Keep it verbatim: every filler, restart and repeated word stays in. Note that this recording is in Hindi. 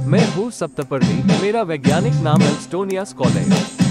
मैं हूँ सप्तपर्णी, मेरा वैज्ञानिक नाम एल्स्टोनिया स्कॉले है।